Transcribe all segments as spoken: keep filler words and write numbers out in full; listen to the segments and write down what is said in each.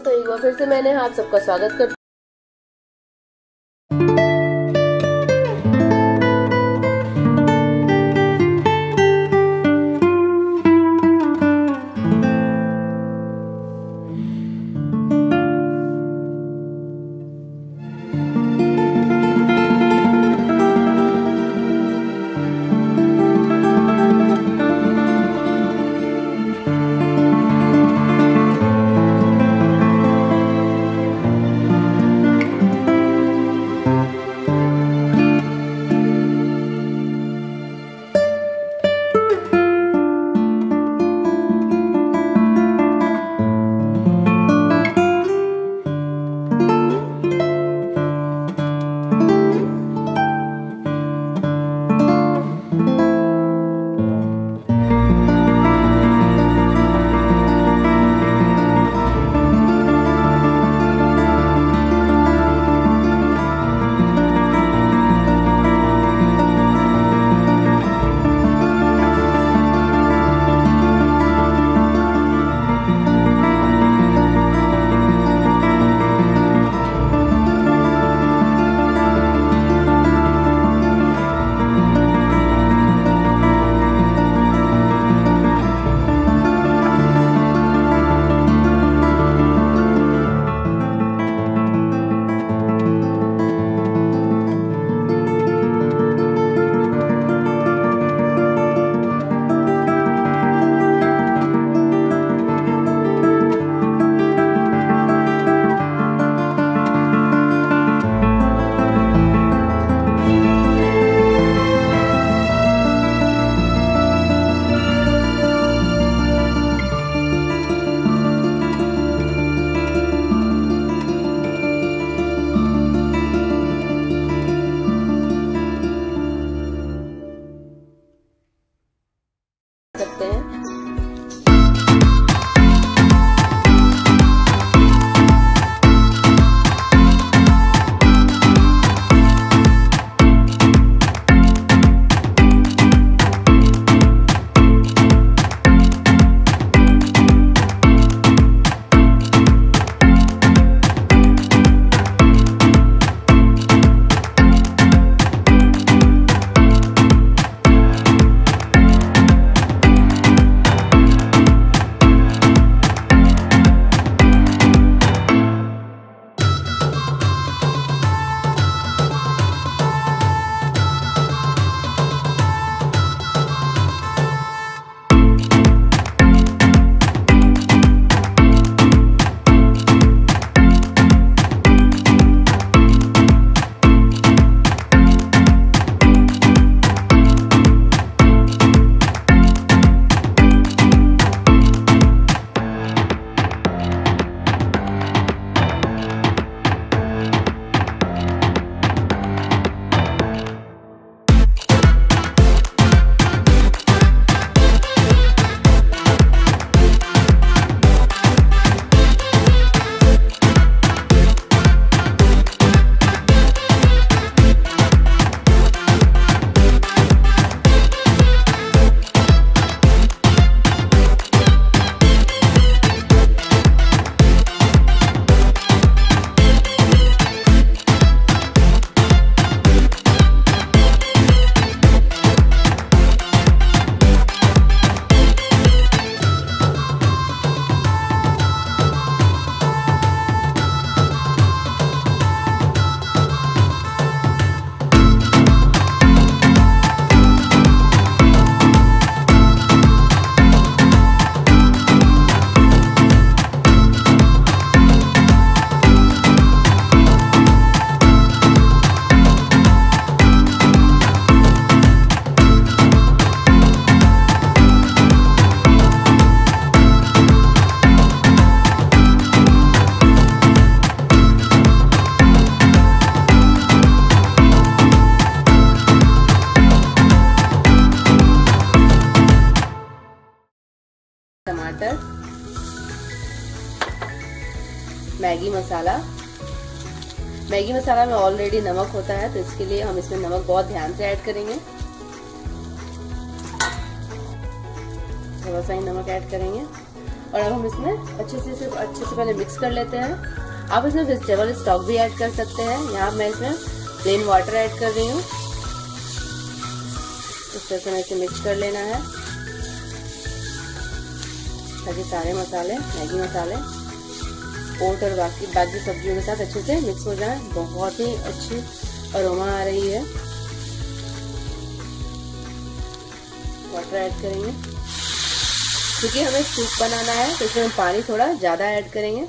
तो एक बार फिर से मैंने आप सबका स्वागत कर सकते हैं। टमाटर, मैगी मसाला। मैगी मसाला में ऑलरेडी नमक होता है तो इसके लिए हम इसमें नमक बहुत ध्यान से ऐड करेंगे। थोड़ा सा ही नमक ऐड करेंगे और अब हम इसमें अच्छे से सिर्फ अच्छे से पहले मिक्स कर लेते हैं। आप इसमें वेजिटेबल स्टॉक भी ऐड कर सकते हैं। यहाँ मैं इसमें प्लेन वाटर ऐड कर रही हूँ। इस तरह से इसे मिक्स कर लेना है ताकि सारे मसाले, मैगी मसाले, ओट और बाकी बाकी सब्जियों के साथ अच्छे से मिक्स हो जाए। बहुत ही अच्छी अरोमा आ रही है। वाटर ऐड करेंगे क्योंकि हमें सूप बनाना है तो इसमें हम पानी थोड़ा ज्यादा ऐड करेंगे।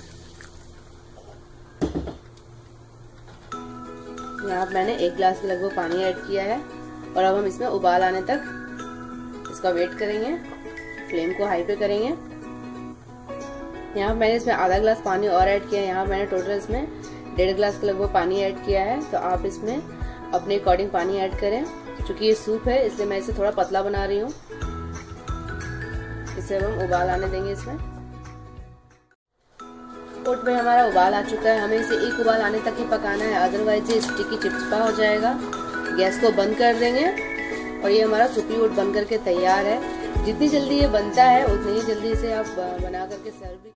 यहाँ मैंने एक गिलास के लगभग पानी ऐड किया है और अब हम इसमें उबाल आने तक इसका वेट करेंगे। फ्लेम को हाई पे करेंगे। यहाँ मैंने इसमें आधा गिलास पानी और ऐड किया है। यहाँ मैंने टोटल इसमें डेढ़ गिलास के लगभग पानी ऐड किया है। तो आप इसमें अपने अकॉर्डिंग पानी ऐड करें। क्योंकि ये सूप है इसलिए मैं इसे थोड़ा पतला बना रही हूँ। इसे हम उबाल आने देंगे। इसमें ओट में हमारा उबाल आ चुका है। हमें इसे एक उबाल आने तक ही पकाना है, अदरवाइज ये स्टिकी चिपचिपा हो जाएगा। गैस को बंद कर देंगे और ये हमारा सूपी ओट बन करके तैयार है। जितनी जल्दी ये बनता है उतनी ही जल्दी इसे आप बना करके सर्व भी